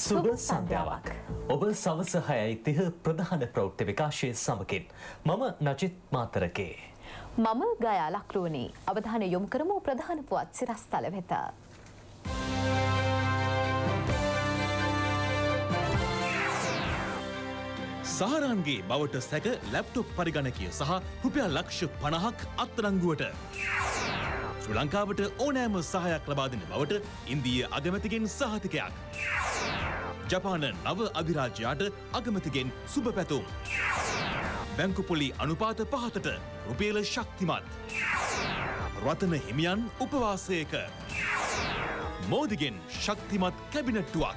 සුබ සන්ධ්‍යාවක්. ඔබ සවස 6:30 ප්‍රධාන ප්‍රවෘත්ති විකාශයේ සමගින් මම නජිත් මාතරකේ. මම ගයා ලක්රුවනි. අවධානය යොමු කරමු ප්‍රධාන පුවත් සිරස්තල වෙත. සහරාන්ගේ බවට සැක ලැප්ටොප් පරිගණකය සහ රුපියල් ලක්ෂ 50ක් අත්අඩංගුවට. ශ්‍රී ලංකාවට ඕනෑම සහායක් ලබා දෙන බවට ඉන්දීය අගමැතිගෙන් සහතිකයක්. ජපාන නව අධිරාජ්‍යයට අගමැතිගෙන් සුබ පැතුම්. බැංකු පොලි අනුපාත පහතට රුපියල ශක්තිමත්. රතන හිමියන් උපවාසයක. මෝදිගෙන් ශක්තිමත් කැබිනට්ටුවක්.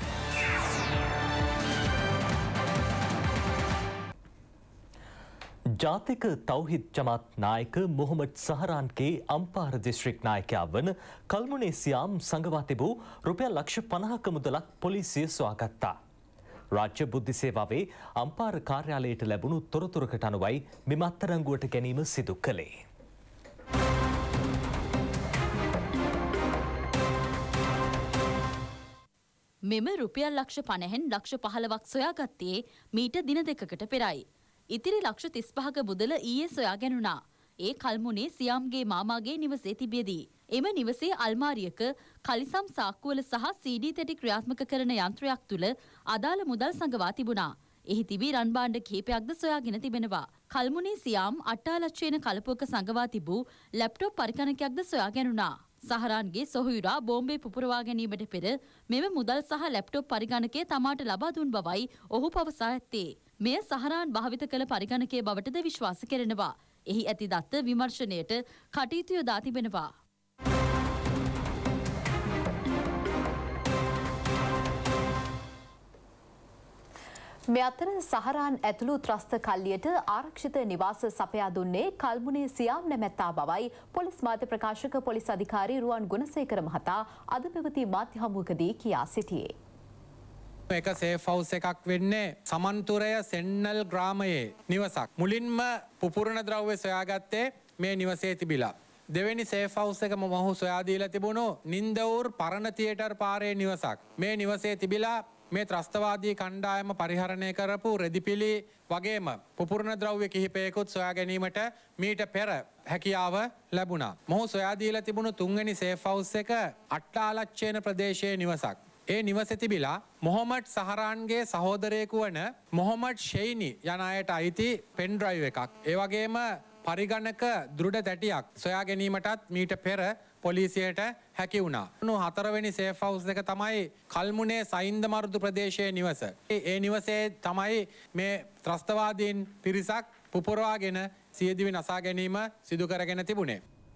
ජාතික තෞහිද් ජමාත් නායක මොහොමඩ් සහරාන්ගේ අම්පාර දිස්ත්‍රික් නායකයා වන කල්මුනේ සියාම් සංගවා තිබූ රුපියල් ලක්ෂ 50ක මුදලක් පොලිසිය සොයාගත්තා. රාජ්‍ය බුද්ධි සේවාවේ අම්පාර කාර්යාලයට ලැබුණු තොරතුරකට අනුවයි මෙම අත්අඩංගුවට ගැනීම සිදු කළේ. මෙම රුපියල් ලක්ෂ 50න් ලක්ෂ 15ක් සොයාගත්තේ මීට දින දෙකකට පෙරයි. ඉතිරි ලක්ෂ 35ක මුදල ඊයේ සොයා ගැනුණා. ඒ කල්මුනේ සියාම්ගේ මාමාගේ නිවසේ තිබියදී. එම නිවසේ අල්මාරියක කලිසම් සාක්කුවල සහ CD තැටි ක්‍රියාත්මක කරන යන්ත්‍රයක් තුල අදාළ මුදල් සංගවා තිබුණා. එහි තිබී රන් භාණ්ඩ කිහිපයක්ද සොයාගෙන තිබෙනවා. කල්මුනේ සියාම් අට්ටාලච්චේන කලපුවක සංගවා තිබූ ලැප්ටොප් පරිගණකයක්ද සොයා ගැනුණා. සහරාන්ගේ සොහොයුරා බෝම්බේ පුපුරවා ගැනීමට පෙර මෙම මුදල් සහ ලැප්ටොප් පරිගණකය තමාට ලබා දුන් බවයි ඔහු පවසා ඇත්තේ. මෙය සහරාන් භාවිත කළ පරිගණකය බවටද විශ්වාස කෙරෙනවා. එහි ඇති දත්ත විමර්ශනයට කටයුතු යොදා තිබෙනවා. මේ අතර සහරාන් ඇතුළු ත්‍රස්ත කල්ලියට ආරක්ෂිත නිවාස සපයා දුන්නේ කල්මුනේ සියාම් නැමැත්තා බවයි පොලිස් මාධ්‍ය ප්‍රකාශක පොලිස් අධිකාරී රුවන් ගුණසේකර මහතා අද පැවති මාධ්‍ය හමුවකදී කියා සිටියේ. එක සේෆ් හවුස් එකක් වෙන්නේ සමන්තුරය සෙන්නල් ග්‍රාමයේ නිවසක්. මුලින්ම පුපුරණ ද්‍රව්‍ය සොයාගත්තේ මේ නිවසේ තිබිලා. දෙවෙනි සේෆ් හවුස් එක මොහු සොයා දීලා තිබුණු නින්දවුර් පරණ තියටර් පාරේ නිවසක්. මේ නිවසේ තිබිලා මේ ත්‍රස්තවාදී කණ්ඩායම පරිහරණය කරපු රෙදිපිලි වගේම පුපුරණ ද්‍රව්‍ය කිහිපයකුත් සොයා ගැනීමට මීට පෙර හැකියාව ලැබුණා. මොහු සොයා දීලා තිබුණු තුන්වෙනි සේෆ් හවුස් එක අට්ටාලච්චේන ප්‍රදේශයේ නිවසක්. ඒ නිවසේ තිබිලා මොහොමඩ් සහරාන්ගේ සහෝදරයෙකු වන මොහොමඩ් ෂෙයිනි යන අයට අයිති පෙන් ඩ්‍රයිව් එකක්. ඒ වගේම පරිගණක දෘඩ තැටියක් සොයා ගැනීමටත් මීට පෙර පොලිසියට හැකි වුණා. හතරවෙනි සේෆ් හවුස් එක තමයි කල්මුනේ සයින්ද මරුදු ප්‍රදේශයේ නිවස. ඒ නිවසේ තමයි මේ ත්‍රස්තවාදීන් පිරිසක් පුපුරවාගෙන සියදිවි නසා ගැනීම සිදු කරගෙන තිබුණේ.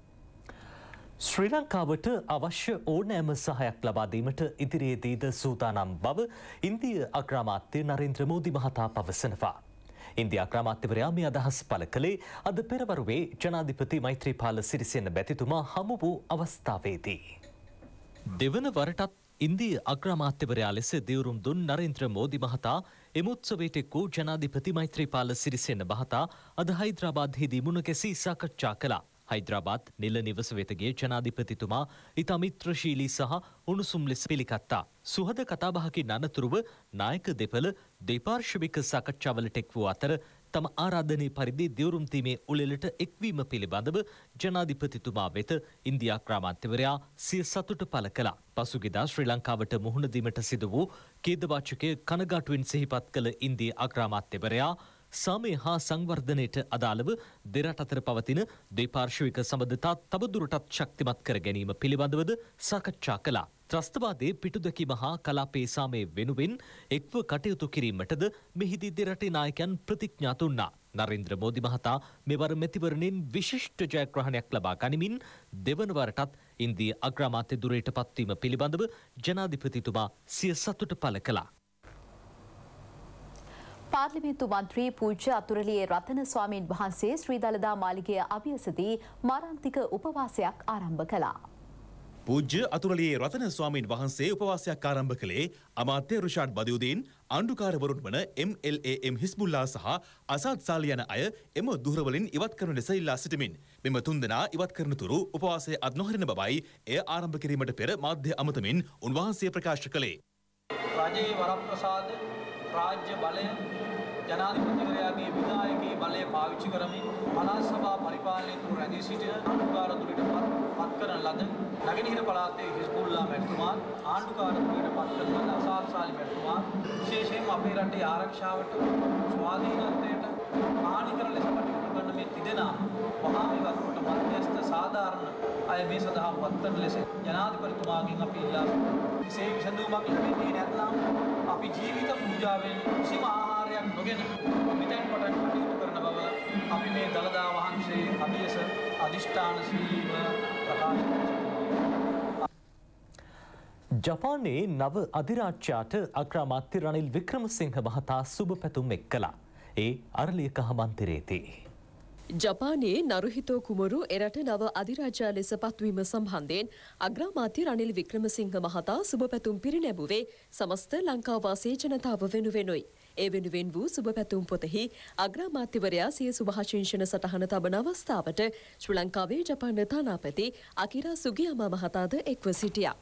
ශ්‍රී ලංකාවට අවශ්‍ය ඕනෑම සහයක් ලබා දීමට ඉදිරියේදීද සූදානම් බව ඉන්දීය අග්‍රාමාත්‍ය නරේන්ද්‍ර මෝදි මහතා පවසනවා. ඉන්දියා අග්‍රාමාත්‍යවරයා මේ අදහස් පළ කළේ අද පෙරවරුවේ ජනාධිපති මෛත්‍රීපාල සිරිසේන මැතිතුමා හමු වූ අවස්ථාවේදී. දෙවන වරටත් ඉන්දීය අග්‍රාමාත්‍යවරයා ලෙස දිවුරුම් දුන් නරේන්ද්‍ර මෝදි මහතා එම උත්සවයට එක් වූ ජනාධිපති මෛත්‍රීපාල සිරිසේන මහතා අද හයිද්‍රාබාද්‌හිදී මුණ ගැසී සාකච්ඡා කළා. හයිද්‍රාබාද් නිල නිවස වෙත ගිය ජනාධිපතිතුමා ඉතා මිත්‍රශීලී සහ උණුසුම් ලෙස පිළිගත්තා. සුහද කතාබහකින් අනතුරුව නායක දෙපළ දෙපාර්ශ්වික සාකච්ඡාවලට එක් වූ අතර තම ආරාධනයේ පරිදි දිවුරුම් දීමේ උළෙලට එක්වීම පිළිබඳව ජනාධිපතිතුමා වෙත ඉන්දියා අග්‍රාමාත්‍යවරයා සිය සතුට පළ කළා. පසුගියදා ශ්‍රී ලංකාවට මුහුණ දීමට සිදු වූ ඛේදවාචකය කනගාටුවෙන් සිහිපත් කළ ඉන්දියා අග්‍රාමාත්‍යවරයා සාමය හා සංවර්ධනයට අදාළව දෙරට අතර පවතින දෙපාර්ශ්වික සබඳතා තවදුරටත් ශක්තිමත් කර ගැනීම පිළිබඳවද සාකච්ඡා කළා. ත්‍රස්තවාදයේ පිටුදැකීම හා කලාපයේ සාමය වෙනුවෙන් එක්ව කටයුතු කිරීමටද මෙහිදී දෙරටේ නායකයන් ප්‍රතිඥා දුන්නා. නරේන්ද්‍ර මෝදි මහතා මෙවර මැතිවරණයෙන් විශිෂ්ට ජයග්‍රහණයක් ලබා ගනිමින් දෙවන වරටත් ඉන්දීය අග්‍රාමාත්‍ය ධුරයට පත්වීම පිළිබඳව ජනාධිපතිතුමා සිය සතුට පළ කළා. පාර්ලිමේන්තු මන්ත්‍රී පූජ්‍ය අතුරලියේ රතන ස්වාමීන් වහන්සේ ශ්‍රී දළදා මාලිගය අභියසදී මාරාන්තික උපවාසයක් ආරම්භ කළා. පූජ්‍ය අතුරලියේ රතන ස්වාමීන් වහන්සේ උපවාසයක් ආරම්භ කළේ අමාත්‍ය රුෂාඩ් බදියුදීන් අණ්ඩුකාරවරුන් වන MLAM හිස්බුල්ලා සහ අසාද් සාලි යන අය එම දුරවලින් ඉවත් කරන ලෙස ඉල්ලා සිටිමින් මෙම තුන්දෙනා ඉවත් කරන තුරු උපවාසය අත් නොහරින බවයි එය ආරම්භ කිරීමට පෙර මාධ්‍ය අමතමින් උන්වහන්සේ ප්‍රකාශ කළේ. රජයේ වරප්‍රසාද රාජ්‍ය බලය ජනාධිපතිවරයාගේ විධායකයේ බලය පාවිච්චි කරමින් පළාත් සභා පරිපාලනය තුළ රැඳී සිටින ආණ්ඩුකාරතුලිට පත් කරන ලද නැගෙනහිර පළාතේ හිස්බුල්ලා මැතිතුමා ආණ්ඩුකාරතුලිට පත් කරන ලද අසාත් සාලි මැතිතුමා විශේෂයෙන්ම අපේ රටේ ආරක්ෂාවට ස්වාධීනත්වයට හානි කරන ලෙස කටයුතු කරන මේ තිදෙනා වහා මේ වතුරට මධ්‍යස්ථ සාධාරණ අය මේ සඳහා පත් කරන ලෙස ජනාධිපතිතුමාගෙන් අපි ඉල්ලා සිටිනවා. එසේ විසඳුමක් ලැබෙන්නේ නැත්නම් අපි ජීවිත පූජාවෙන් කිසිම ආහාරයක් නොගෙන මෙතෙන් පටන් කටයුතු කරන බව අපි මේ දළදා වහන්සේ අභියස අධිෂ්ඨානශීලීව ප්‍රකාශ කරනවා. ජපානයේ නව අධිරාජ්‍යයට අග්‍රාමාත්‍ය රනිල් වික්‍රමසිංහ මහතා සුබ පැතුම් එක් කළා. ඒ අරලියක මන්දිරයේදී ජපානයේ නරුහිතෝ කුමරු එරට නව අධිරාජ්‍ය ලෙස පත්වීම සම්බන්ධයෙන් අග්‍රාමාත්‍ය රනිල් වික්‍රමසිංහ මහතා සුබ පැතුම් පිරිනැමුවේ සමස්ත ලංකාවාසී ජනතාව වෙනුවෙනුයි. ඒ වෙනුවෙන් වූ සුබ පැතුම් පොතෙහි අග්‍රාමාත්‍යවරයා සිය සුභාශිංසන සටහන තබන අවස්ථාවට ශ්‍රී ලංකාවේ ජපාන තානාපති අකිරා සුගියාමා මහතාද එක්ව සිටියා.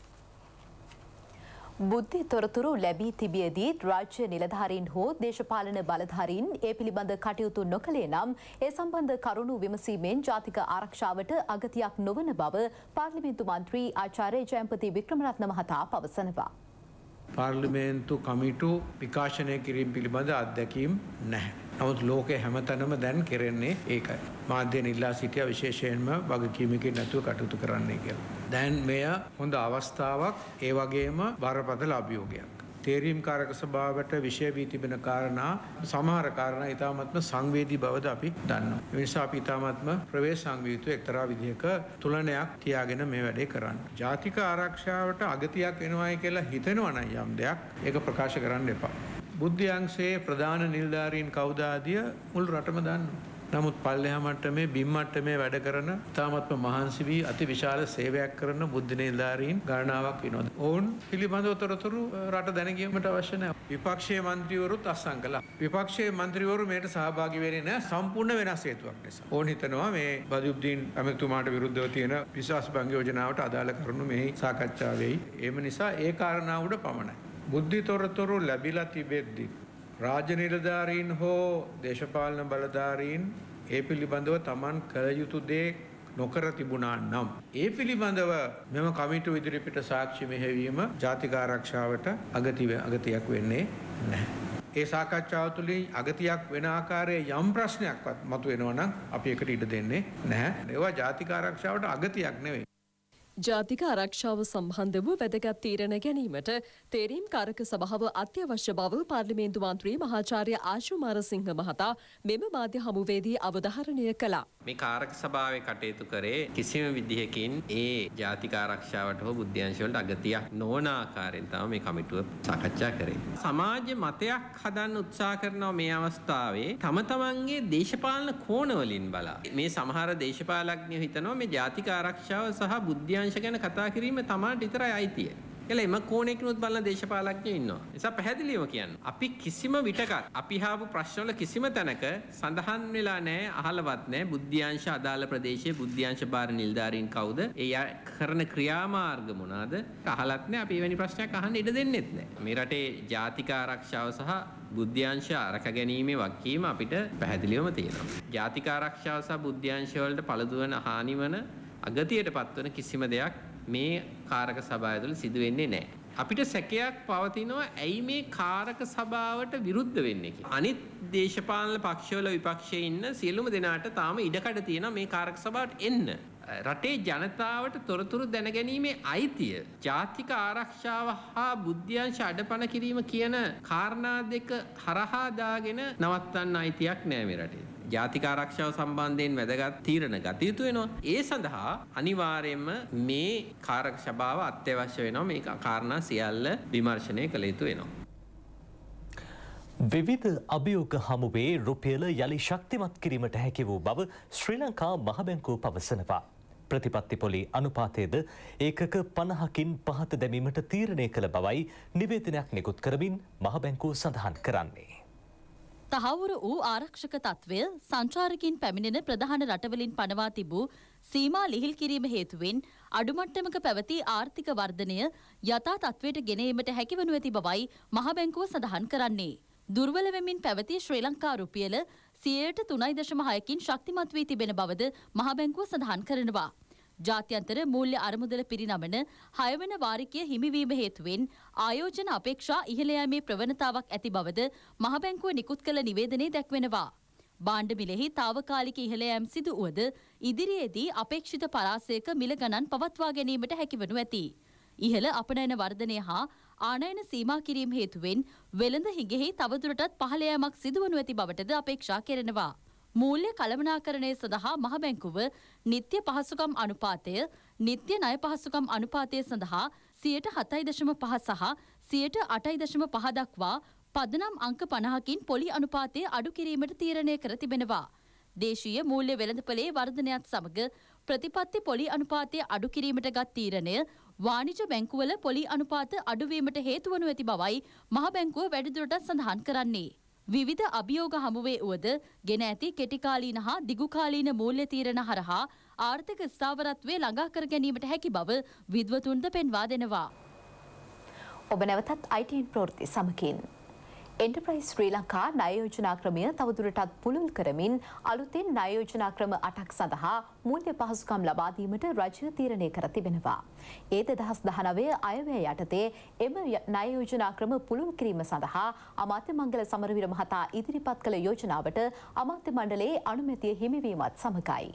බුද්ධි තොරතුරු ලැබී තිබියදී රාජ්‍ය නිලධාරීන් හෝ දේශපාලන බලධාරීන් ඒ පිළිබඳ කටයුතු නොකළේ නම් ඒ සම්බන්ධ කරුණු විමසීමෙන් ජාතික ආරක්ෂාවට අගතියක් නොවන බව පාර්ලිමේන්තු මන්ත්‍රී ආචාර්ය ජයම්පති වික්‍රමරත්න මහතා පවසනවා. පාර්ලිමේන්තු කමිටු විකාශනය කිරීම පිළිබඳ අත්දැකීම් නැහැ. නමුත් ලෝකයේ හැමතැනම දැන් කෙරෙන්නේ ඒකයි. මාධ්‍යයෙන් ඉල්ලා සිටියා විශේෂයෙන්ම වගකීමකින් නැතුව කටයුතු කරන්නයි කියලා. දැන් මෙය හොඳ අවස්ථාවක්, ඒ වගේම බරපතල අභියෝගයක්. තේරීම් කාරක සභාවට විෂය වී තිබෙන කාරණා සමහර කාරණා ඉතාමත්ම සංවේදී බවද අපි දන්නවා. ඒ නිසා අපි ඉතාමත්ම ප්‍රවේශම් විය යුතු එක්තරා විදිහක තුලනයක් තියාගෙන මේ වැඩේ කරන්න. ජාතික ආරක්ෂාවට අගතියක් වෙනවායි කියලා හිතෙනවා නම් යම් දෙයක් ඒක ප්‍රකාශ කරන්න එපා. බුද්ධි අංශයේ ප්‍රධාන නිලධාරීන් කවුද ආදිය මුළු රටම දන්නවා. නමුත් පල්ලෙහා මට්ටමේ බිම් මට්ටමේ වැඩ කරන තාමත්ම මහන්සි වී අති විශාල සේවයක් කරන බුද්ධ නිලධාරීන් ගණනාවක් වෙනවා. ඔවුන් පිළිබඳව තොරතුරු රට දැනගැනීමට අවශ්‍ය නැහැ. විපක්ෂයේ මන්ත්‍රීවරුත් අත්සන් කළා. විපක්ෂයේ මන්ත්‍රීවරු මේකට සහභාගී වෙන්නේ නැහැ සම්පූර්ණ වෙනස් හේතුවක් නිසා. ඕන් හිතනවා මේ බදුද්දීන් ඇමතුමාට විරුද්ධව තියෙන විශ්වාසභංග යෝජනාවට අදාළ කරුණු මෙහි සාකච්ඡා වෙයි. ඒම නිසා ඒ කාරණාව උඩ පමණයි. බුද්ධි තොරතුරු ලැබිලා තිබෙද්දී රාජ්‍ය නිලධාරීන් හෝ දේශපාලන බලධාරීන් ඒ පිළිබඳව Taman කළ යුතු දේ නොකර තිබුණා නම් ඒ පිළිබඳව මෙම කමිටුව ඉදිරිපිට සාක්ෂි මෙහෙයවීම ජාතික ආරක්ෂාවට අගතියක් වෙන්නේ නැහැ. ඒ සාකච්ඡාව තුළින් අගතියක් වෙන ආකාරයේ යම් ප්‍රශ්නයක්වත් මතුවෙනවා නම් අපි ඒකට ඉඩ දෙන්නේ නැහැ. ඒවා ජාතික ආරක්ෂාවට අගතියක් නෙවෙයි. ජාතික ආරක්ෂාව සම්බන්ධව වැදගත් තීරණ ගැනීමට තේරීම් කාරක සභාව අත්‍යවශ්‍ය බව පාර්ලිමේන්තු මන්ත්‍රී මහාචාර්ය ආශු මාරසිංහ මහතා මෙම මාධ්‍ය හමුවේදී අවධාරණය කළා. මේ කාරක සභාවේ කටයුතු කරේ කිසිම විදිහකින් ඒ ජාතික ආරක්ෂාවට හෝ බුද්ධ්‍යංශ වලට අගතියක් නොවන ආකාරයෙන් තමයි මේ කමිටුව සාකච්ඡා කරේ. සමාජ මතයක් හදන්න උත්සාහ කරනවා මේ අවස්ථාවේ තම තමන්ගේ දේශපාලන කෝණ වලින් බලා. මේ සමහර දේශපාලඥයෝ හිතනවා මේ ජාතික ආරක්ෂාව සහ බුද්ධ්‍යංශ ගැන කතා කිරීම තමයි විතරයි අයිතිය. කියලා එම කෝණයකිනුත් බලන දේශපාලඥයෝ ඉන්නවා. ඒ නිසා පැහැදිලිවම කියන්න. අපි කිසිම විටකක් අපි හාපු ප්‍රශ්නවල කිසිම තැනක සඳහන් වෙලා නැහැ, අහලවත් නැහැ බුද්ධ්‍යංශ අදාළ ප්‍රදේශයේ බුද්ධ්‍යංශ බාර නිලධාරීන් කවුද? ඒ කරන ක්‍රියාමාර්ග මොනවාද? අහලත් නැහැ. අපි එවැනි ප්‍රශ්නයක් අහන්න ඉඩ දෙන්නෙත් නැහැ. මේ රටේ ජාතික ආරක්ෂාව සහ බුද්ධ්‍යංශ අරක ගැනීමේ වගකීම අපිට පැහැදිලිවම තියෙනවා. ජාතික ආරක්ෂාව සහ බුද්ධ්‍යංශ වලට පළදුවන හානිවන අගතියට පත්වන කිසිම දෙයක් මේ කාරක සභාව තුළ සිදු වෙන්නේ නැහැ. අපිට සැකයක් පවතිනවා ඇයි මේ කාරක සභාවට විරුද්ධ වෙන්නේ කියලා. අනිත් දේශපාලන පක්ෂවල විපක්ෂයේ ඉන්න සියලුම දෙනාට තාම ඉඩකඩ තියෙනවා මේ කාරක සභාවට එන්න. රටේ ජනතාවට තොරතුරු දැනගැනීමේ අයිතිය ජාතික ආරක්ෂාව හා බුද්ධ්‍යංශ අඩපණ කිරීම කියන කාරණා දෙක හරහා දාගෙන නවත්තන්න අයිතියක් නෑ මේ රටේ. ජාතික ආරක්ෂාව සම්බන්ධයෙන් වැදගත් තීරණ ගත යුතු වෙනවා. ඒ සඳහා අනිවාර්යයෙන්ම මේ කාරක සභාව අත්‍යවශ්‍ය වෙනවා. මේ කාරණා සියල්ල විමර්ශනය කළ යුතු වෙනවා. විවිධ අභියෝග හමුවේ රුපියල යළි ශක්තිමත් කිරීමට හැකි වූ බව ශ්‍රී ලංකා මහ බැංකුව පවසනවා. ප්‍රතිපත්ති පොලි අනුපාතයේද ඒකක 50කින් පහත දැමීමට තීරණය කළ බවයි නිවේදනයක් නිකුත් කරමින් මහ බැංකුව සඳහන් කරන්නේ. තහවුරු වූ ආරක්ෂක තත්ත්වය සංචාරකින් පැමිණෙන ප්‍රධාන රටවලින් පනවා තිබූ සීමා ලිහිල් කිරීම හේතුවෙන් අඩුමට්ටමක පැවති ආර්ථික වර්ධනය යථා තත්ත්වයට ගෙන ඒමට හැකිවනු ඇති බවයි මහ බැංකුව සඳහන් කරන්නේ. දුර්වල වෙමින් පැවති ශ්‍රී ලංකා රුපියල 3.6කින් ශක්තිමත් වී තිබෙන බවද මහ බැංකුව සඳහන් කරනවා. ජාත්‍යන්තර මූල්‍ය අරමුදල පිරිනමන 6 වන වාරිකය හිමිවීම හේතුවෙන් ආයෝජන අපේක්ෂා ඉහළ යාමේ ප්‍රවණතාවක් ඇති බවද මහ බැංකුව නිකුත් කළ නිවේදනයේ දැක්වෙනවා. භාණ්ඩ මිලෙහි తాවකාලික ඉහළ යාම් සිදු වුවද ඉදිරියේදී අපේක්ෂිත පරාසයක මිල ගණන් පවත්වා ගැනීමට හැකිවනු ඇති. ඉහළ අපනයන වර්ධනය හා ආනයන සීමා කිරීම හේතුවෙන් වෙළඳ හිඟෙහි තවදුරටත් පහළ යාමක් සිදුවනු ඇති බවටද අපේක්ෂා කෙරෙනවා. මූල්‍ය කළමනාකරණය සඳහා මහ බැංකුව නිත්‍ය පහසුකම් අනුපාතය, නිත්‍ය ණය පහසුකම් අනුපාතය සඳහා 7.5% සහ 8.5% දක්වා පදනම් අංක 50කින් පොලි අනුපාතය අඩු කිරීමට තීරණය කර තිබෙනවා. දේශීය මූල්‍ය වෙළඳපොලේ වර්ධනයත් සමග ප්‍රතිපත්ති පොලි අනුපාතය අඩු කිරීමට ගත් තීරණය වාණිජ බැංකුවල පොලි අනුපාත අඩුවීමට හේතු වනු ඇති බවයි මහ බැංකුව වැඩිදුරටත් සඳහන් කරන්නේ. විවිධ අභියෝග හමුවේ වුවද ගෙන ඇති කෙටිකාලීන හා දිගුකාලීන මූල්‍ය තීරණ හරහා ආර්ථික ස්ථාවරත්වය ළඟා කර ගැනීමට හැකි බව විද්වතුන්ද පෙන්වා දෙනවා. ඔබ නැවතත් ITN ප්‍රවෘත්ති සමගින් එන්ටර්ප්‍රයිස් ශ්‍රී ලංකා ණය යෝජනා ක්‍රමය තවදුරටත් පුළුල් කරමින් අලුතින් ණය යෝජනා ක්‍රම 8ක් සඳහා මූල්‍ය පහසුකම් ලබා දීමට රජය තීරණය කර තිබෙනවා. ඒ 2019 අයවැය යටතේ එම ණය යෝජනා ක්‍රම පුළුල් කිරීම සඳහා අමාත්‍ය මංගල සමරවීර මහතා ඉදිරිපත් කළ යෝජනාවට අමාත්‍ය මණ්ඩලයේ අනුමැතිය හිමිවීමත් සමගයි.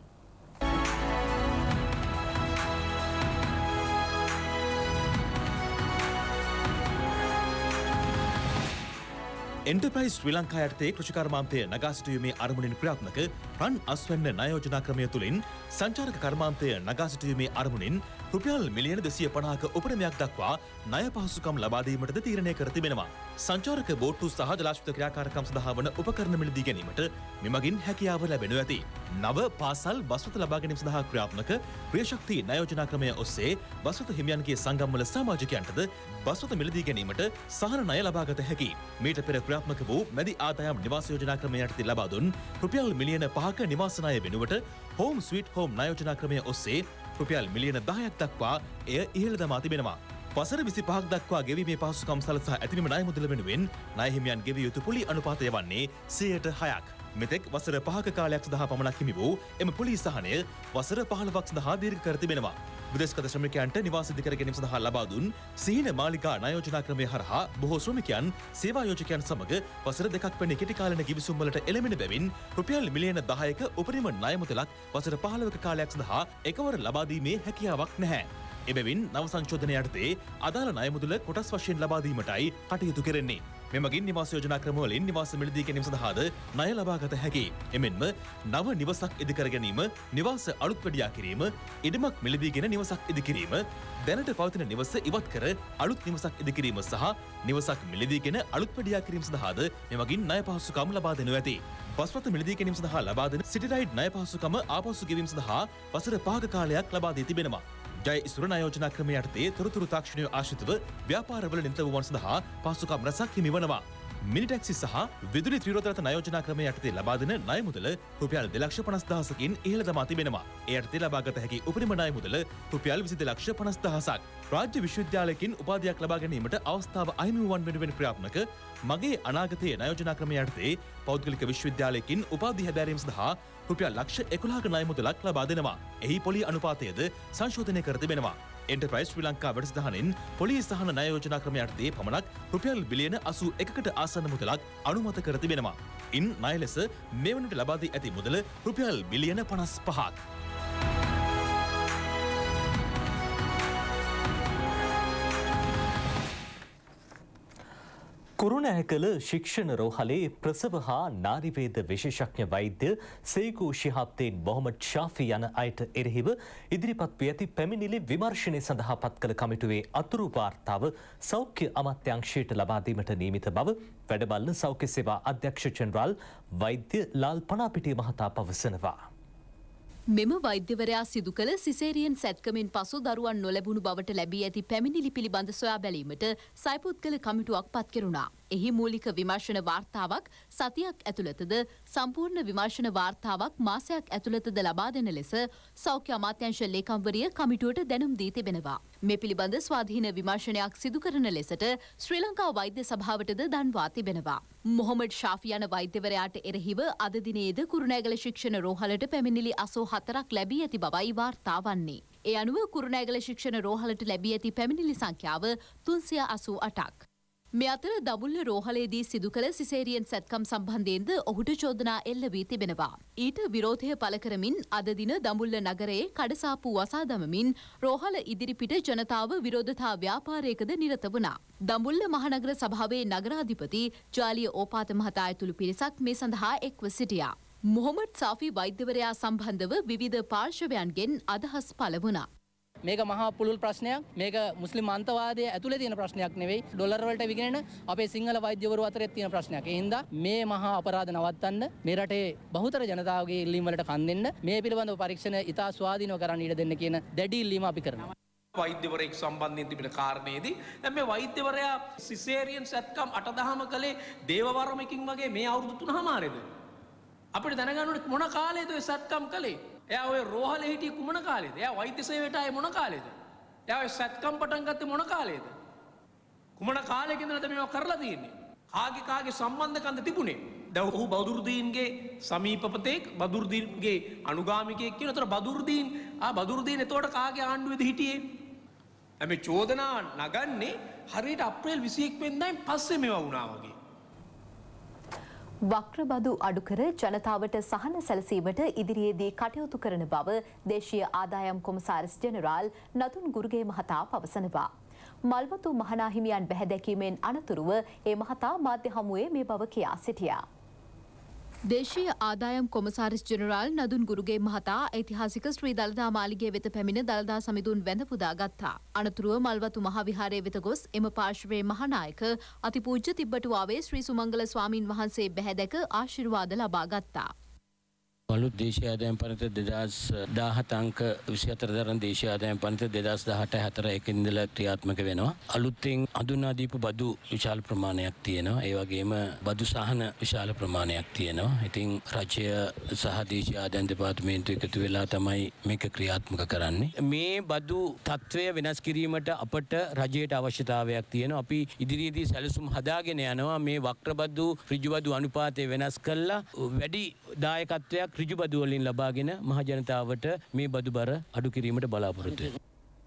එන්ටර්ප්‍රයිස් ශ්‍රී ලංකා යටතේ කෘෂිකර්මාන්තය නගා සිටුවීමේ අරමුණින් ක්‍රියාත්මක රන් අස්වැන්න ණය යෝජනා ක්‍රමය තුළින් සංචාරක කර්මාන්තය නගා සිටුවීමේ අරමුණින් රුපියල් මිලියන 250ක උපරිමයක් දක්වා ණය පහසුකම් ලබා දීමටද තීරණය කර තිබෙනවා. සංචාරක බෝට්ටු සහ ජලාශිත ක්‍රියාකාරකම් සඳහා වන උපකරණ මිලදී ගැනීමට මෙමගින් හැකියාව ලැබෙනු ඇති. නව පාසල් බස්වත ලබා ගැනීම සඳහා ක්‍රියාත්මක ප්‍රියශක්ති ණය යෝජනා ක්‍රමය ඔස්සේ බස්වත හිමියන්ගේ සංගම්වල සමාජිකයන්ටද බස්වත මිලදී ගැනීමට සහන ණය ලබාගත හැකි. මීට පෙර ක්‍රියාත්මක වූ මැදි ආදායම් නිවාස යෝජනා ක්‍රමය යටතේ ලබා දුන් රුපියල් මිලියන 5ක නිවාස ණය වෙනුවට හෝම් ස්වීට් හෝම් ණය යෝජනා ක්‍රමය ඔස්සේ රුපියල් මිලියන 10ක් දක්වා එය ඉහළ දමා තිබෙනවා. වසර 25ක් දක්වා ගෙවීමේ පහසුකම් සලසා ඇතිවීම ණය මුදල වෙනුවෙන් ණය හිමියන් ගෙවිය යුතු පුලි අනුපාතය වන්නේ 100%ක්. මෙතෙක් වසර 5ක කාලයක් සඳහා පමණක් හිමි වූ එම පුලි සහනය වසර 15ක් සඳහා දීර්ඝ කර තිබෙනවා. විදේශගත ශ්‍රමිකයන්ට නිවාස ඉදිකර ගැනීම සඳහා ලබා දුන් සීන මාලිකා ණය යෝජනා ක්‍රමය හරහා බොහෝ ශ්‍රමිකයන් සේවා යෝජකයන් සමග වසර 2ක් වැනි කෙටි කාලීන ගිවිසුම් වලට එළඹෙන බැවින් රුපියල් මිලියන 10ක උපරිම ණය මුදලක් වසර 15ක කාලයක් සඳහා එකවර ලබා දීමේ හැකියාවක් නැහැ. එබැවින් නව සංශෝධනය යටතේ අදාළ ණය මුදල කොටස් වශයෙන් ලබා දීමටයි කටයුතු කෙරෙන්නේ. මෙමගින් නිවාස යෝජනා ක්‍රමවලින් නිවාස මිලදී ගැනීම සඳහාද ණය ලබාගත හැකි. එමෙන්ම නව නිවසක් ඉදිකර ගැනීම, නිවාස අලුත් වැඩියා කිරීම, ඉඩමක් මිලදීගෙන නිවසක් ඉදිකිරීම, දැනට පවතින නිවස ඉවත් කර අලුත් නිවසක් ඉදිකිරීම සහ නිවසක් මිලදීගෙන අලුත් වැඩියා කිරීම සඳහාද මෙමගින් ණය පහසුකම් ලබා දෙනු ඇති. බස්වත මිලදී ගැනීම සඳහා ලබා දෙන සිටි රයිඩ් ණය පහසුකම ආපසු ගෙවීම සඳහා වසර 5ක කාලයක් ලබා දී තිබෙනවා. ජය ඉසුර ණය යෝජනා ක්‍රමය යටතේ තොරතුරු තාක්ෂණය ආශ්‍රිතව ව්‍යාපාරවල නිරතවුවන් සඳහා පහසුකම් රැසක් හිමි වනවා. මිනි ටැක්සි සහ විදුලි ත්‍රිරෝධරත ණය යෝජනා ක්‍රමය යටතේ ලබා දෙන ණය මුදල රුපියල් 2,50,000කින් ඉහළ දමා තිබෙනවා. ඒ යටතේ ලබාගත හැකි උපරිම ණය මුදල රුපියල් 22,50,000ක්. රාජ්‍ය විශ්වවිද්‍යාලයකින් උපාධියක් ලබා ගැනීමට අවස්ථාව අහිමි වූවන් වෙනුවෙන් ක්‍රියාත්මක මගේ අනාගතයේ ණය යෝජනා ක්‍රමය යටතේ පෞද්ගලික විශ්වවිද්‍යාලයකින් උපාධිය හැදෑරීම සඳහා රුපියල් ලක්ෂ 11ක ණය මුදලක් ලබා දෙනවා. එහි පොලි අනුපාතයද සංශෝධනය කර තිබෙනවා. එන්ටර්ප්‍රයිස් ශ්‍රී ලංකා වැඩසටහනින් පොලි සහන ණය යෝජනා ක්‍රමය යටතේ පමණක් රුපියල් බිලියන 81කට ආසන්න මුදලක් අනුමත කර තිබෙනවා. ඉන් ණය ලෙස මේ වනට ලබා දී ඇති මුදල රුපියල් බිලියන 55ක්. කුරුණෑකල ශික්ෂණ රෝහලේ ප්‍රසව හා නාරිවේද විශේෂඥ වෛද්‍ය සේගු ශිහාබ්දීන් මොහමඩ් ෂාෆි යන අයට එරෙහිව ඉදිරිපත් වී ඇති පැමිණිලි විමර්ශනය සඳහා පත් කළ කමිටුවේ අතුරු වාර්තාව සෞඛ්‍ය අමාත්‍යාංශයට ලබා දීමට නියමිත බව වැඩබලන සෞඛ්‍ය සේවා අධ්‍යක්ෂ ජෙනරාල් වෛද්‍ය ලාල් පනාපිටිය මහතා පවසනවා. මෙම වෛද්‍යවරයා සිදු කළ සිසේරියන් සැත්කමින් පසු දරුවන් නොලැබුණු බවට ලැබී ඇති පැමිණිලි පිළිබඳ සොයා බැලීමට සයිපුද්ගල කමිටුවක් පත් කෙරුණා. එහි මූලික විමර්ශන වාර්තාවක් සතියක් ඇතුළතද සම්පූර්ණ විමර්ශන වාර්තාවක් මාසයක් ඇතුළතද ලබා දෙන ලෙස සෞඛ්‍ය අමාත්‍යාංශ ලේකම්වරිය කමිටුවට දැනුම් දී තිබෙනවා. මේ පිළිබඳ ස්වාධීන විමර්ශනයක් සිදු කරන ලෙසට ශ්‍රී ලංකා වෛද්‍ය සභාවටද දන්වා තිබෙනවා. මොහොමඩ් ශාෆි යන වෛද්‍යවරයාට එරෙහිව අද දිනේද කුරුණෑගල ශික්ෂණ රෝහලට පැමිණිලි 84ක් ලැබී ඇති බවයි වාර්තා වන්නේ. ඒ අනුව කුරුණෑගල ශික්ෂණ රෝහලට ලැබී ඇති පැමිණිලි සංඛ්‍යාව 388ක්. මේ අතර දඹුල්ල රෝහලේදී සිදු කළ සිසේරියන් සැත්කම් සම්බන්ධයෙන්ද ඔහුට චෝදනා එල්ල වී තිබෙනවා. ඊට විරෝධය පළ කරමින් අද දින දඹුල්ල නගරයේ කඩසාප්පු වසා දමමින් රෝහල ඉදිරිපිට ජනතාව විරෝධතා ව්‍යාපාරයකද නිරත වුණා. දඹුල්ල මහනගර සභාවේ නගරාධිපති ජාලිය ඕපාත මහතා ඇතුළු පිරිසක් මේ සඳහා එක්ව සිටියා. මොහොමඩ් සාෆි වෛද්‍යවරයා සම්බන්ධව විවිධ පාර්ශවයන්ගෙන් අදහස් පළ වුණා. මේක මහා පුළුල් ප්‍රශ්නයක්. මේක මුස්ලිම් අන්තවාදය ඇතුලේ තියෙන ප්‍රශ්නයක් නෙවෙයි. ඩොලර් වලට විකිනෙන අපේ සිංහල වෛද්‍යවරු අතරේ තියෙන ප්‍රශ්නයක්. ඒ හින්දා මේ මහා අපරාධ නවත්තන්න, මේ රටේ බහුතර ජනතාවගේ ඉල්ලීම් වලට කන් දෙන්න, මේ පිළිබඳව පරීක්ෂණ ඉතා ස්වාධීනව කරන්න ඉඩ දෙන්න කියන දැඩි ඉල්ලීම අපි කරනවා. වෛද්‍යවරයෙක් සම්බන්ධයෙන් තිබෙන කාරණේදී දැන් මේ වෛද්‍යවරයා සිසේරියන් සැත්කම් 8-10ම කළේ දේවවර්මකින් වගේ මේ අවුරුදු 3මාරේද? අපිට දැනගන්න ඕනේ මොන කාලේද ඔය සැත්කම් කළේ? එයා ඔය රෝහලේ හිටියේ කුමන කාලේද? එයා වෛද්‍ය සේවයට ආයේ මොන කාලේද? එයා ඔය සැත්කම් පටන් ගත්තේ මොන කාලේද? කුමන කාලයක ඉඳලාද මේවා කරලා තියෙන්නේ? කාගේ සම්බන්ධකම්ද තිබුණේ? දැන් ඔහු බදුරුදීන්ගේ සමීපපතෙක්, බදුරුදීන්ගේ අනුගාමිකයෙක් කියන උතර බදුරුදීන් එතකොට කාගේ ආණ්ඩුවේද හිටියේ? මේ චෝදනා නගන්නේ හරියට අප්‍රේල් 21 වෙනිදායින් පස්සේ මේවා වුණා වගේ. වක්‍රබදු අඩුකර ජනතාවට සහන සැලසීමට ඉදිරියේදී කටයුතු කරන බව දේශීය ආදායම් කොමසාරිස් ජෙනරාල් නතුන් ගුරුගේ මහතා පවසනවා. මල්වතු මහනාහිමියන් බැහැදැකීමෙන් අනතුරුව ඒ මහතා මාධ්‍ය හමුවේ මේ බව කියා සිටියා. දේශීය ආදායම් කොමසාරිස් ජෙනරාල් නදුන් ගුරුගේ මහතා ඓතිහාසික ශ්‍රී දළදා මාලිගය වෙත පැමිණ දළදා සමිඳුන් වැඳ පුදා ගත්තා. අනතුරුව මල්වතු මහා විහාරයේ වෙත ගොස් එම පාර්ශවයේ මහානායක අතිපූජ්‍ය තිබ්බටුවාවේ ශ්‍රී සුමංගල ස්වාමින් වහන්සේ බැහැදැක ආශිර්වාද ලබා ගත්තා. අලුත් දේශීය ආදායම් පනත 2017 අංක 24 දරන දේශීය ආදායම් පනත 2018 4 ඉඳලා ක්‍රියාත්මක වෙනවා. අලුතෙන් හඳුන්වා දීපු බදු විශාල ප්‍රමාණයක් තියෙනවා. ඒ වගේම බදු සහන විශාල ප්‍රමාණයක් තියෙනවා. ඉතින් රජය සහ දේශීය ආදායම් දෙපාර්තමේන්තුව එකතු වෙලා තමයි මේක ක්‍රියාත්මක කරන්නේ. මේ බදු තත්ත්වය වෙනස් කිරීමට අපට රජයට අවශ්‍යතාවයක් තියෙනවා. අපි ඉදිරියේදී සැලසුම් හදාගෙන යනවා මේ වක්‍රබදු ඍජු බදු අනුපාතය වෙනස් කළා වැඩි දායකත්වයක් ඍජු බදු වලින් ලබාගෙන මහ ජනතාවට මේ බදු බර අඩු කිරීමට බලාපොරොත්තු වෙනවා.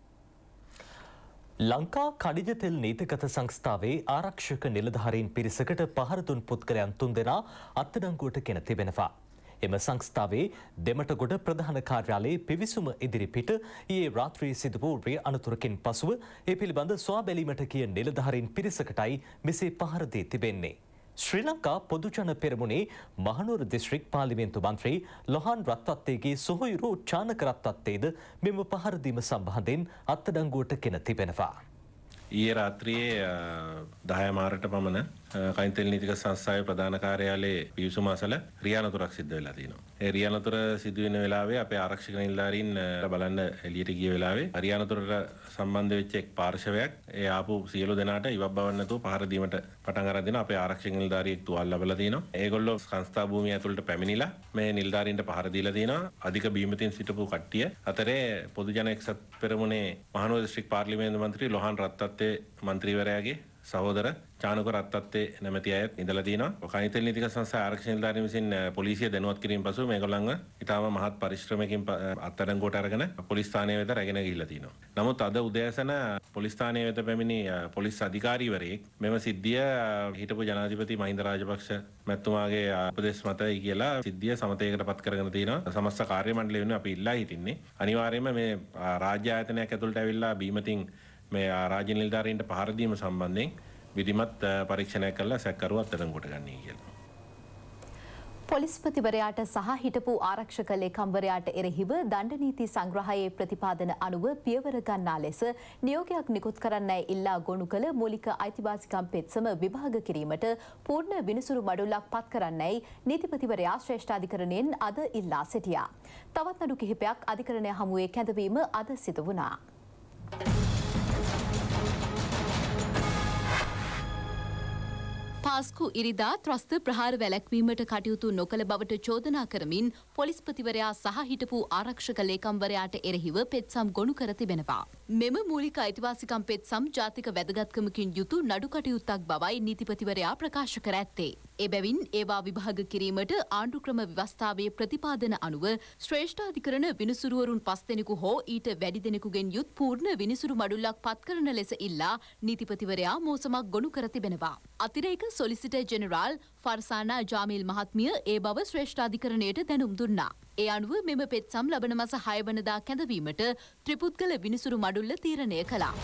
ලංකා කඩිජ තෙල් නීතිගත සංස්ථාවේ ආරක්ෂක නිලධාරීන් පිරිසකට පහර දුන් පුද්ගලයන් 3 දෙනා අත්අඩංගුවට ගෙන තිබෙනවා. එම සංස්ථාවේ දෙමටගොඩ ප්‍රධාන කාර්යාලයේ පිවිසුම ඉදිරිපිට ඊයේ රාත්‍රියේ සිදු වූ රිය අනතුරකින් පසුව ඒ පිළිබඳ සොයා බැලීමට ගිය නිලධාරීන් පිරිසකටයි මෙසේ පහර දී තිබෙන්නේ. ශ්‍රී ලංකා පොදුජන පෙරමුණේ මහනුවර දිස්ත්‍රික් පාර්ලිමේන්තු මන්ත්‍රී ලොහාන් රත්වත්තේගේ සොහොයුරු චානක රත්වත්තේද මෙම පහර දීම සම්බන්ධයෙන් අත්අඩංගුවට ගෙන තිබෙනවා. ඊයේ රාත්‍රියේ 10 මාරට පමණ කයින්තෙල් නීතික සංස්ථාවේ ප්‍රධාන කාර්යාලයේ පිවිසුම අසල රියානතුරක් සිද්ධ වෙලා තියෙනවා. ඒ රියානතුර සිදු වෙන වෙලාවේ අපේ ආරක්ෂක නිලධාරීන් බලන්න එළියට ගිය වෙලාවේ රියානතුරට සම්බන්ධ වෙච්ච එක් පාර්ශවයක් ඒ ආපු සියලු දෙනාට ඉවක් බවන්න නැතුව පහර දීමට පටන් අරන් දෙනවා. අපේ ආරක්ෂක නිලධාරියෙක් තුවාල ලැබලා තිනවා. ඒගොල්ලෝ සංස්ථා භූමිය ඇතුළට පැමිණිලා මේ නිලධාරීන්ට පහර දීලා තිනවා. අධික බීමතින් සිටපු කට්ටිය අතරේ පොදුජන එක්සත් පෙරමුණේ මහනුවර දිස්ත්‍රික් පාර්ලිමේන්තු මන්ත්‍රී ලොහාන් රත්වත්තේ මන්ත්‍රීවරයාගේ සහෝදර චානක රත්වත්තේ නැමැති අයත් ඉඳලා තිනවා. කයිතෙල් නීතික සංස්ථා ආරක්ෂක නිලධාරීන් විසින් පොලිසිය දැනුවත් කිරීම පසු මේගොල්ලන්ව ඊටම මහත් පරිශ්‍රමයකින් අත්අඩංගුවට අරගෙන පොලිස් ස්ථානය වෙත රැගෙන ගිහිල්ලා තිනවා. නමුත් අද උදෑසන පොලිස් ස්ථානය වෙත පැමිණි පොලිස් අධිකාරීවරයෙක් මෙම සිද්ධිය හිටපු ජනාධිපති මහින්ද රාජපක්ෂ මැතිතුමාගේ උපදෙස් මතයි කියලා සිද්ධිය සමතයකට පත් කරගෙන තිනවා. සමස්ත කාර්ය මණ්ඩලය වෙනුවෙන් අපි ඉල්ලා හිටින්නේ අනිවාර්යයෙන්ම මේ රාජ්‍ය ආයතනයක් ඇතුළට ඇවිල්ලා බීමතින් මේ රාජ්‍ය නිලධාරීන්ට පහර දීම සම්බන්ධයෙන් විධිමත් පරීක්ෂණයක් කරලා සැකකරුවා අත්අඩංගුවට ගන්නයි කියලා. පොලිස්පතිවරයාට සහ හිටපු ආරක්ෂක ලේකම්වරයාට එරෙහිව දණ්ඩ නීති සංග්‍රහයේ ප්‍රතිපාදන අනුව පියවර ගන්නා ලෙස නියෝගයක් නිකුත් කරන්නයි ඉල්ලා ගොනු කළ මූලික අයිතිවාසිකම් පෙත්සම විභාග කිරීමට පූර්ණ විනිසුරු මඩුල්ලක් පත් කරන්නයි නීතිපතිවරයා ශ්‍රේෂ්ඨාධිකරණයෙන් අද ඉල්ලා සිටියා. තවත් නඩු කිහිපයක් අධිකරණය හමුවේ කැඳවීම අද සිදු වුණා. පාස්කු ඉරිදා ත්‍රස්ත ප්‍රහාර වැළැක්වීමට කටයුතු නොකළ බවට චෝදනා කරමින් පොලිස්පතිවරයා සහ හිටපු ආරක්ෂක ලේකම්වරයාට එරෙහිව පෙත්සම් ගොනු කර තිබෙනවා. මෙම මූලික අයිතිවාසිකම් පෙත්සම් ජාතික වැදගත්කමකින් යුතු නඩු කටයුත්තක් බවයි නීතිපතිවරයා ප්‍රකාශ කර ඇත්තේ. එබැවින් ඒවා විභාග කිරීමට ආණ්ඩුක්‍රම ව්‍යවස්ථාවේ ප්‍රතිපාදන අනුව ශ්‍රේෂ්ඨාධිකරණ විනිසුරුවරුන් 5 දෙනෙකු හෝ ඊට වැඩි දෙනෙකුගෙන් යුත් පූර්ණ විනිසුරු මඩුල්ලක් පත් කරන ලෙස ඉල්ලා නීතිපතිවරයා මෝසමක් ගොනු කර තිබෙනවා. අතිරේක සොලිසිටර් ජෙනරාල් ෆර්සානා ජාමිල් මහත්මිය ඒ බව ශ්‍රේෂ්ඨාධිකරණයට දැනුම් දුන්නා. ඒ අනුව මෙම පෙත්සම් ලබන මාස 6 වනදා කැඳවීමට ත්‍රිපුද්ගල විනිසුරු මඩුල්ල තීරණය කළා.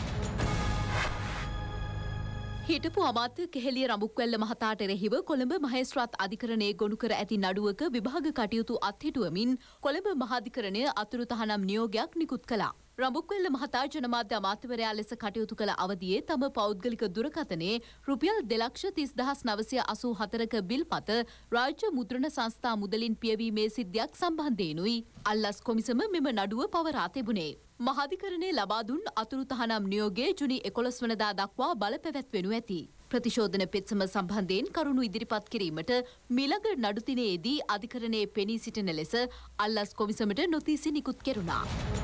හිටපු අමාත්‍ය කෙහෙලිය රඹුක්වැල්ල මහතාට එරෙහිව කොළඹ මහේස්ත්‍රාත් අධිකරණයේ ගොනු කර ඇති නඩුවක විභාග කටයුතු අත්හිටුවමින් කොළඹ මහාධිකරණය අතුරු තහනම් නියෝගයක් නිකුත් කළා. රඹුක්වැල්ල මහතා ජනමාධ්‍ය අමාත්‍යවරයා ලෙස කටයුතු කළ අවදියේ තම පෞද්ගලික දුරකථනයේ රුපියල් 2,30,984ක බිල්පත රාජ්‍ය මුද්‍රණ සංස්ථා මුදලින් පියවීමේ සිද්ධියක් සම්බන්ධයෙන්ුයි අල්ලස් කොමිසම මෙම නඩුව පවරා තිබුණේ. මහාධිකරණයේ ලබා දුන් අතුරු තහනම් නියෝගයේ ජුනි 11 වනදා දක්වා බලපැවැත්වෙනු ඇති. ප්‍රතිශෝධන පෙත්සම සම්බන්ධයෙන් කරුණු ඉදිරිපත් කිරීමට මිළඟ නඩු දිනයේදී අධිකරණයේ පෙනී සිටින ලෙස අල්ලස් කොමිසමට නොතීසි නිකුත් කෙරුණා.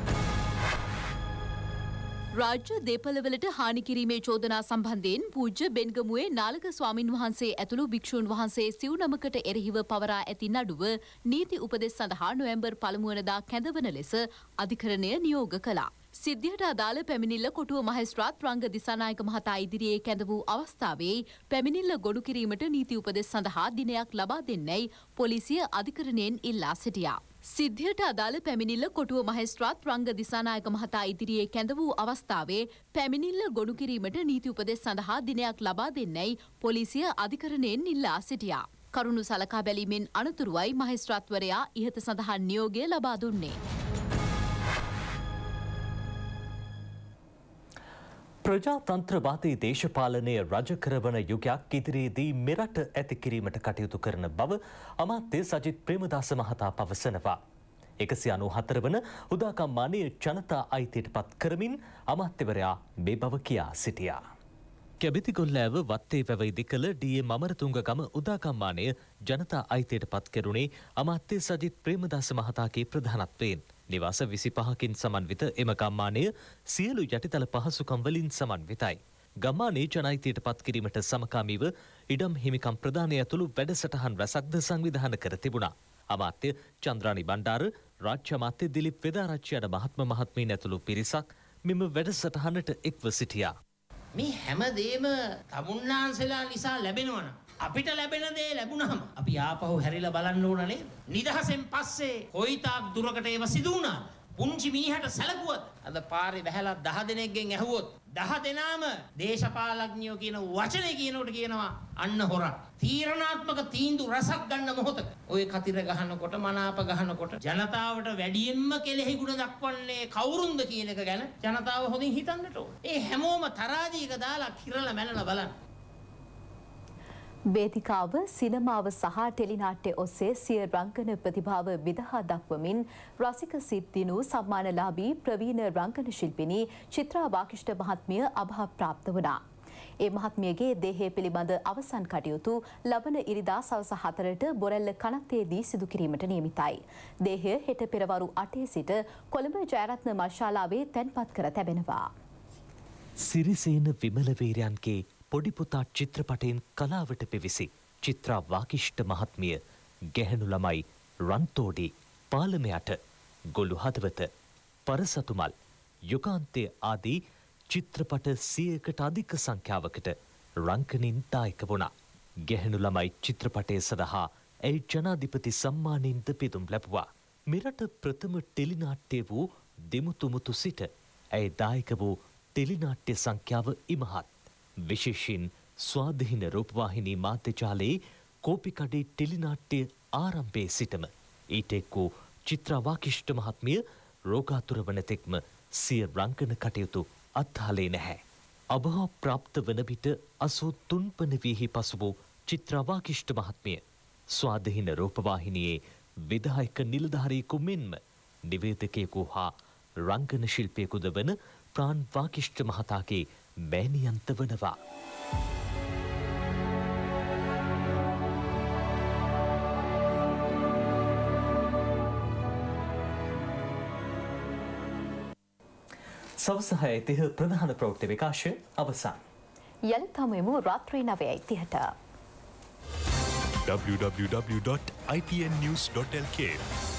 රාජ්‍ය දේපළවලට හානි කිරීමේ චෝදනා සම්බන්ධයෙන් පූජ්‍ය බෙන්ගමුවේ නාලක ස්වාමින් වහන්සේ ඇතුළු භික්ෂූන් වහන්සේ සිව් නමකට එරෙහිව පවරා ඇති නඩුව නීති උපදෙස් සඳහා නොවැම්බර් 1 වනදා කැඳවන ලෙස අධිකරණය නියෝග කළා. සිද්ධියට අදාළ පැමිණිල්ල කොටුව මහේස්ත්‍රාත් රංග දිසානායක මහතා ඉදිරියේ කැඳ වූ අවස්ථාවේ පැමිණිල්ල ගොනු කිරීමට නීති උපදෙස් සඳහා දිනයක් ලබා දෙන්නයි පොලිසිය අධිකරණයෙන් ඉල්ලා සිටියා. සිද්ධියට අදාළ පැමිණිල්ල කොටුව මහේස්ත්‍රාත් රංග දිසානායක මහතා ඉදිරියේ කැඳ වූ අවස්ථාවේ පැමිණිල්ල ගොනු කිරීමට නීති උපදෙස් සඳහා දිනයක් ලබා දෙන්නයි පොලිසිය අධිකරණයෙන් ඉල්ලා සිටියා. කරුණු සලකා බැලීමෙන් අනතුරුවයි මහේස්ත්‍රාත්වරයා ඉහත සඳහන් නියෝගය ලබා දුන්නේ. ප්‍රජාතන්ත්‍රවාදී දේශපාලනය රජ කරවන යුගයක් ඉදිරියේදී මෙරට ඇති කිරීමට කටයුතු කරන බව අමාත්‍ය සජිත් ප්‍රේමදාස මහතා පවසනවා. 194 වන උදාකම්මානය ජනතා අයිතියට පත් කරමින් අමාත්‍යවරයා මේ බව කියා සිටියා. කැබිතිගොල්ලෑව වත්තේ වැවයිදි කළ ඩී.එම්. අමරතුංගගම උදාකම්මානය ජනතා අයිතියට පත් කෙරුණේ අමාත්‍ය සජිත් ප්‍රේමදාස මහතාගේ ප්‍රධානත්වයෙන්. නිවාස 25කින් සමන්විත එම ගම්මානය සියලු යටිතල පහසුකම් වලින් සමන්විතයි. ගම්මානයේ ජනයිතියට පත් කිරීමට සමකාමීව ඉඩම් හිමිකම් ප්‍රදානය ඇතුළු වැඩසටහන් රැසක්ද සංවිධානය කර තිබුණා. අමාත්‍ය චන්ද්‍රානි බණ්ඩාර, රාජ්‍ය අමාත්‍ය දිලිප් වේදාරච්චි යන මහත්මීන් ඇතුළු පිරිසක් මෙම වැඩසටහනට එක්ව සිටියා. මේ හැමදේම තමුන්නාන්සලා නිසා ලැබෙනවනම් අපිට ලැබෙන දේ ලැබුණාම අපි ආපහු හැරිලා බලන්න ඕන නේද? නිදහසෙන් පස්සේ කොයිතාක් දුරකට ඒව සිදු වුණා. පුංචි මීහට සැලකුවොත් අද පාරේ වැහලා 10 දෙනෙක්ගෙන් ඇහුවොත් 10 දෙනාම දේශපාලඥයෝ කියන වචනේ කියනකොට කියනවා අන්න හොරක්. තීරණාත්මක තීන්දුව රසක් ගන්න මොහොතක ඔය කතිර ගහනකොට මනාප ගහනකොට ජනතාවට වැඩියෙන්ම කෙලෙහි ගුණ දක්වන්නේ කවුරුන්ද කියන එක ගැන ජනතාව හොඳින් හිතන්නට ඕන. ඒ හැමෝම තරාදීක දාලා කිරලා මැනලා බලන්න. වේදිකාව සිනමාව සහ ටෙලිනාට්‍ය ඔස්සේ සිය රංගන ප්‍රතිභාව විදහා දක්වමින් රසික සිත් දිනු සම්මානලාභී ප්‍රවීණ රංගන ශිල්පිනී චිත්‍රා වාකිෂ්ඨ මහත්මිය අභාවප්‍රාප්ත වුණා. ඒ මහත්මියගේ දේහය පිළිබඳ අවසන් කටයුතු ලබන ඉරිදා සවස 4ට බොරැල්ල කනත්තේදී සිදු කිරීමට නියමිතයි. දේහය හෙට පෙරවරු 8 සිට කොළඹ ජයරත්න මර්ශාලාවේ තැන්පත් කර තැබෙනවා. සිරිසේන විමලවීරයන්ගේ පොඩි පුතා චිත්‍රපටයෙන් කලාවට පිවිසි චිත්‍රා වාකිෂ්ඨ මහත්මිය ගැහැණු ළමයි රන්තෝඩි පාලමයට ගොළු හදවත පරසතුමල් යුගාන්තය ආදී චිත්‍රපට 100කට අධික සංඛ්‍යාවකට රංකනින් දායක වුණා. ගැහැණු ළමයි චිත්‍රපටය සඳහා ඇයි ජනාධිපති සම්මානයෙන්ද පිදුම් ලැබුවා. මෙරට ප්‍රථම ටෙලිනාට්‍ය වූ දෙමුතුමුතු සිට ඇයි දායක වූ ටෙලිනාට්‍ය සංඛ්‍යාව ඉමහත්. විශේෂයෙන් ස්වාධීන රූපවාහිනී මාධ්‍යජාලයේ කෝපිකඩේ ටෙලිනාට්‍ය ආරම්භයේ සිටම ඊට එක් වූ චිත්‍රා වාකිෂ්ඨ මහත්මිය රෝගාතුර වන තෙක්ම සිය රංගන කටයුතු අත්හලේ නැහැ. අභාව ප්‍රාප්ත වන විට 83 වන වියෙහි පසු වූ චිත්‍රා වාකිෂ්ඨ මහත්මිය ස්වාධීන රූපවාහිනියේ විධායක නිලධාරියෙකු මෙන්ම නිවේදකයෙකු හා රංගන ශිල්පියෙකුද වන ප්‍රාන් වාකිෂ්ඨ මහතාගේ මෑණියන්ත වනවා. සවස 6:30 ප්‍රධාන ප්‍රවෘත්ති විකාශය අවසන්. යලිත් හමුවෙමු රාත්‍රී 9:30ට. www.itnnews.lk